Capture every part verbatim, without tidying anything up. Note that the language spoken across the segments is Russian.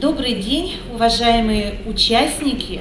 Добрый день, уважаемые участники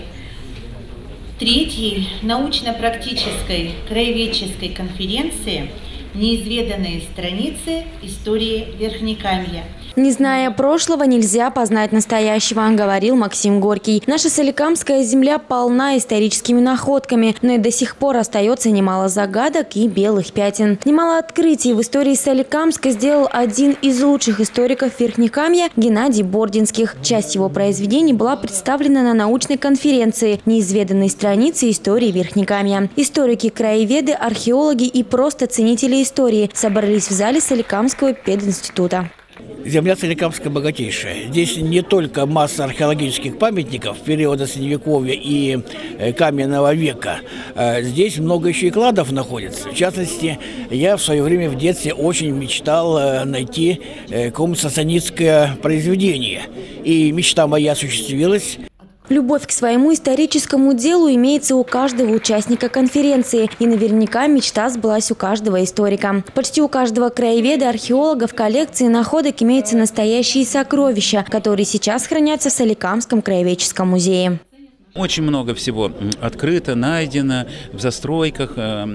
третьей научно-практической краеведческой конференции «Неизведанные страницы истории Верхнекамья». Не зная прошлого, нельзя познать настоящего, говорил Максим Горький. Наша Соликамская земля полна историческими находками, но и до сих пор остается немало загадок и белых пятен. Немало открытий в истории Соликамска сделал один из лучших историков Верхнекамья Геннадий Бординских. Часть его произведений была представлена на научной конференции «Неизведанные страницы истории Верхнекамья». Историки, краеведы, археологи и просто ценители истории собрались в зале Соликамского пединститута. Земля Соликамская богатейшая. Здесь не только масса археологических памятников периода Средневековья и каменного века. Здесь много еще и кладов находится. В частности, я в свое время в детстве очень мечтал найти какое-нибудь сасанидское произведение. И мечта моя осуществилась. Любовь к своему историческому делу имеется у каждого участника конференции. И наверняка мечта сбылась у каждого историка. Почти у каждого краеведа, археолога в коллекции находок имеются настоящие сокровища, которые сейчас хранятся в Соликамском краеведческом музее. Очень много всего открыто, найдено в застройках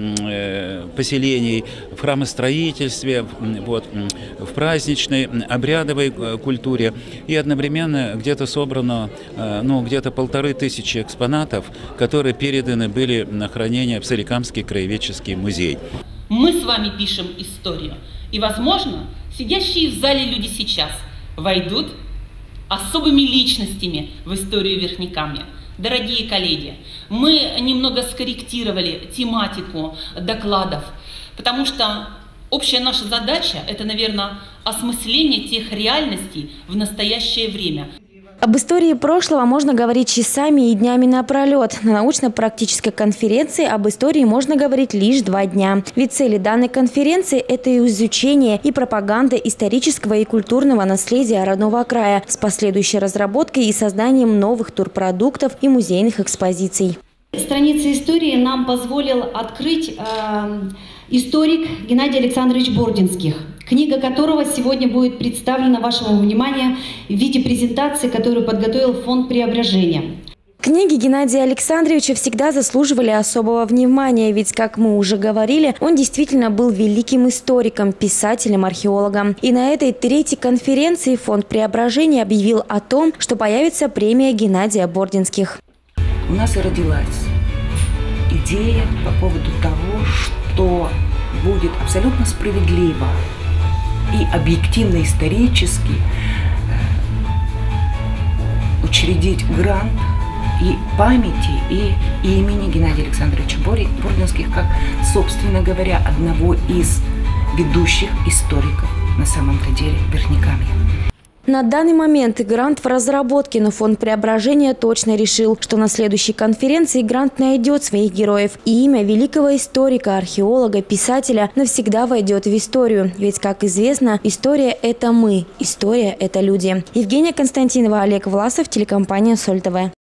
поселений, в храмостроительстве, вот, в праздничной, обрядовой культуре. И одновременно где-то собрано ну, где-то полторы тысячи экспонатов, которые переданы были на хранение в Соликамский краеведческий музей. Мы с вами пишем историю. И, возможно, сидящие в зале люди сейчас войдут особыми личностями в историю Верхнекамья. Дорогие коллеги, мы немного скорректировали тематику докладов, потому что общая наша задача – это, наверное, осмысление тех реальностей в настоящее время. Об истории прошлого можно говорить часами и днями напролет. На научно-практической конференции об истории можно говорить лишь два дня. Ведь цели данной конференции – это и изучение, и пропаганда исторического и культурного наследия родного края с последующей разработкой и созданием новых турпродуктов и музейных экспозиций. Страницы истории нам позволил открыть э, историк Геннадий Александрович Бординских, книга которого сегодня будет представлена вашему вниманию в виде презентации, которую подготовил фонд «Преображение». Книги Геннадия Александровича всегда заслуживали особого внимания, ведь, как мы уже говорили, он действительно был великим историком, писателем, археологом. И на этой третьей конференции фонд «Преображение» объявил о том, что появится премия Геннадия Бординских. У нас и родилась идея по поводу того, что будет абсолютно справедливо и объективно исторически учредить грант и памяти, и имени Геннадия Александровича Бординских, как, собственно говоря, одного из ведущих историков на самом-то деле Верхнекамья. На данный момент грант в разработке, но фонд «Преображение» точно решил, что на следующей конференции грант найдет своих героев. И имя великого историка, археолога, писателя навсегда войдет в историю. Ведь, как известно, история – это мы, история – это люди. Евгения Константинова, Олег Власов, телекомпания «Соль ТВ».